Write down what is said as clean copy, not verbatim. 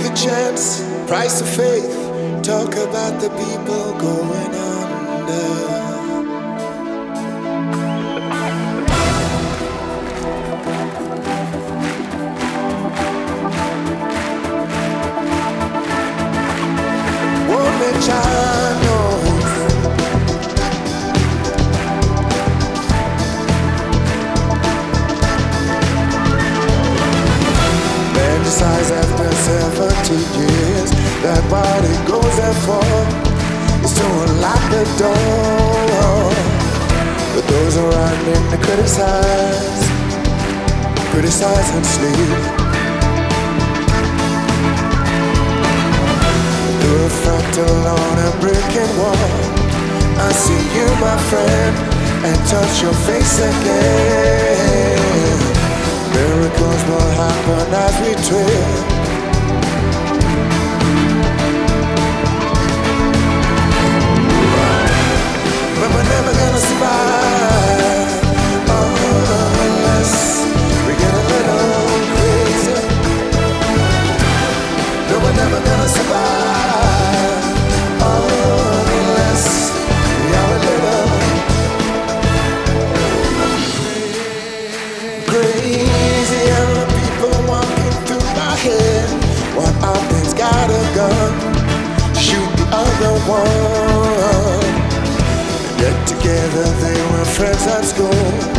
the chance, price of faith. Talk about the people going under. Size after 70 years, that body goes there for is to unlock the door. But those around him to criticize and sleep. Through a fractal on a brick wall, I see you, my friend, and touch your face again. Miracles will happen as we tread. But we're never gonna survive unless we get a little crazy. No, we're never gonna survive unless we are a little crazy. And the people walking through my head, one of them's got a gun, shoot the other one. Yet together they were friends at school.